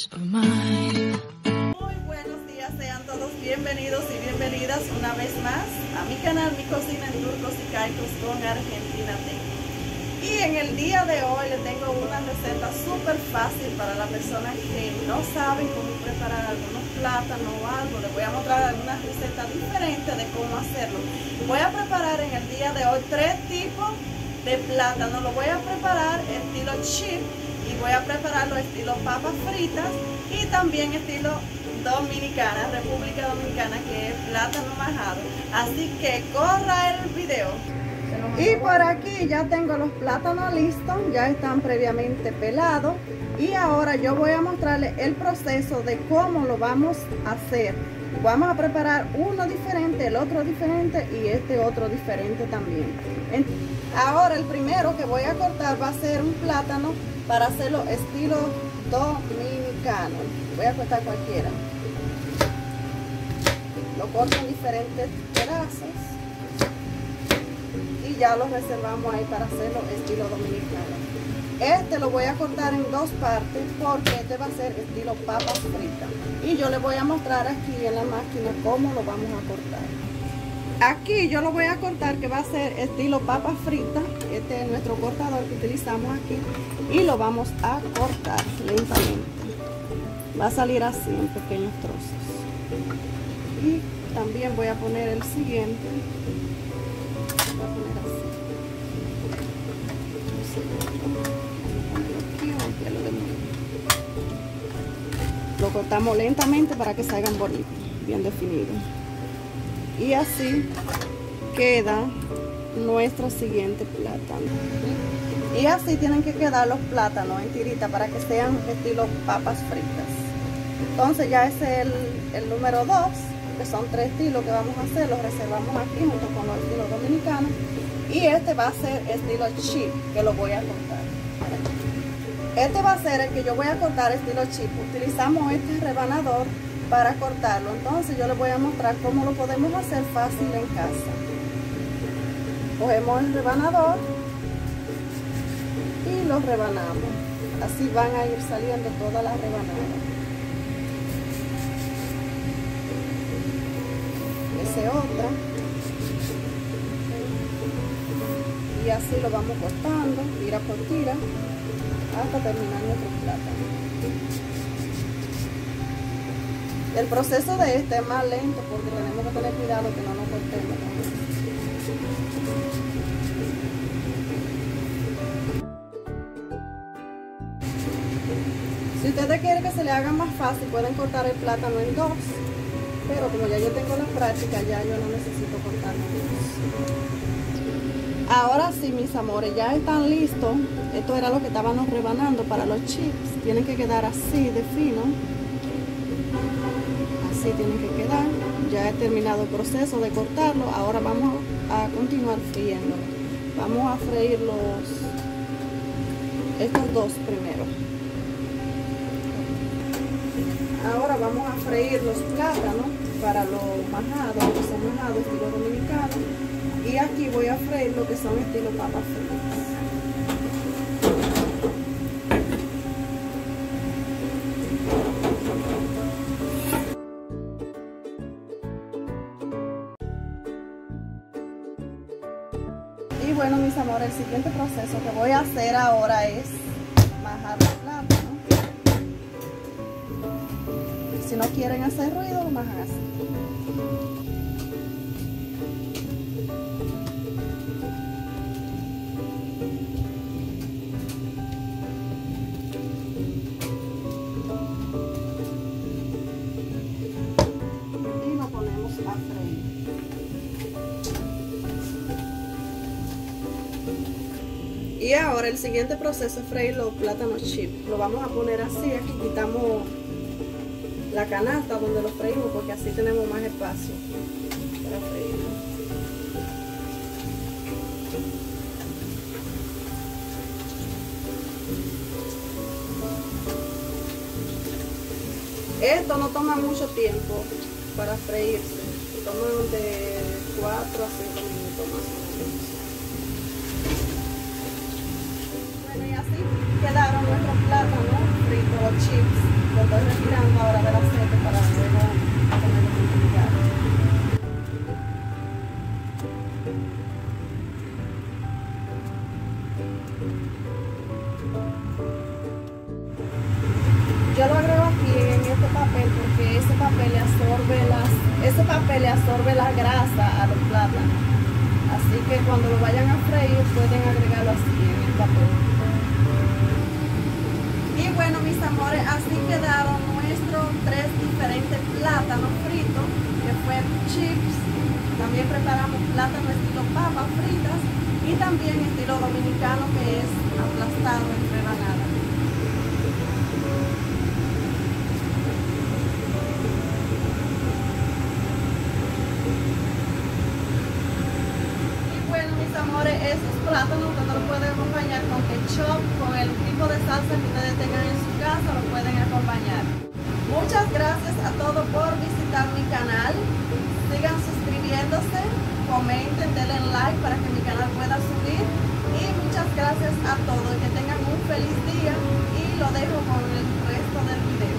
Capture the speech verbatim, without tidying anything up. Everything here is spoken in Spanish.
Muy buenos días, sean todos bienvenidos y bienvenidas una vez más a mi canal Mi Cocina en Turcos y Caicos con Argentina Tengo. Y en el día de hoy les tengo una receta súper fácil para las personas que no saben cómo preparar algunos plátanos o algo. Les voy a mostrar algunas recetas diferentes de cómo hacerlo. Voy a preparar en el día de hoy tres tipos de plátano. Lo voy a preparar estilo chip y voy a prepararlo estilo papas fritas y también estilo dominicana, República Dominicana, que es plátano majado. Así que corra el video. Y por aquí ya tengo los plátanos listos, ya están previamente pelados y ahora yo voy a mostrarles el proceso de cómo lo vamos a hacer. Vamos a preparar uno diferente, el otro diferente y este otro diferente también. Ahora el primero que voy a cortar va a ser un plátano para hacerlo estilo dominicano. Voy a cortar cualquiera. Lo corto en diferentes pedazos y ya lo reservamos ahí para hacerlo estilo dominicano. Este lo voy a cortar en dos partes porque este va a ser estilo papas fritas y yo les voy a mostrar aquí en la máquina cómo lo vamos a cortar. Aquí yo lo voy a cortar que va a ser estilo papas fritas. Este es nuestro cortador que utilizamos aquí y lo vamos a cortar lentamente. Va a salir así en pequeños trozos. Y también voy a poner el siguiente. Voy a poner así. Lo cortamos lentamente para que salgan bonitos, bien definidos. Y así queda nuestro siguiente plátano. Y así tienen que quedar los plátanos en tirita para que sean estilo papas fritas. Entonces ya ese es el, el número dos, que son tres estilos que vamos a hacer. Los reservamos aquí junto con los estilos dominicanos. Y este va a ser estilo chip, que lo voy a cortar. Este va a ser el que yo voy a cortar estilo chip. Utilizamos este rebanador para cortarlo. Entonces yo les voy a mostrar cómo lo podemos hacer fácil en casa. Cogemos el rebanador y lo rebanamos. Así van a ir saliendo todas las rebanadas. Ese otra. Y así lo vamos cortando, tira por tira, hasta terminar nuestro plátano. El proceso de este es más lento porque tenemos que tener cuidado que no nos cortemos. Si ustedes quieren que se le haga más fácil, pueden cortar el plátano en dos, pero como ya yo tengo la práctica, ya yo no necesito cortarlo en dos. Ahora sí, mis amores, ya están listos. Esto era lo que estábamos rebanando para los chips. Tienen que quedar así de fino. Así tienen que quedar. Ya he terminado el proceso de cortarlo. Ahora vamos a continuar friendo. Vamos a freír los estos dos primero. Ahora vamos a freír los plátanos para los majados, que son majados estilo dominicano. Y aquí voy a freír lo que son estilo papas fritas. Y bueno, mis amores, el siguiente proceso que voy a hacer ahora es majar los plátanos. Si no quieren hacer ruido, lo majan así. Y lo ponemos a freír. Y ahora el siguiente proceso es freír los plátanos chip. Lo vamos a poner así, aquí quitamos la canasta donde los freímos porque así tenemos más espacio para freír. Esto no toma mucho tiempo para freírse, toma de cuatro a cinco minutos más o menos. Bueno, y así quedaron nuestros plátanos fritos, los chips, los dos tirando ahora del aceite para luego ponerlo en un lugar. Yo lo agrego aquí en este papel porque ese papel le absorbe las, ese papel le absorbe la grasa a los plátanos. Así que cuando lo vayan a freír pueden agregarlo así en el papel. Y bueno, mis amores, así quedaron nuestros tres diferentes plátanos fritos, que fue chips. También preparamos plátano estilo papas fritas y también estilo dominicano, que es aplastado en rebanada. Amores, esos plátanos ustedes lo pueden acompañar con ketchup, con el tipo de salsa que ustedes tengan en su casa, lo pueden acompañar. Muchas gracias a todos por visitar mi canal. Sigan suscribiéndose, comenten, denle like para que mi canal pueda subir. Y muchas gracias a todos, que tengan un feliz día y lo dejo con el resto del video.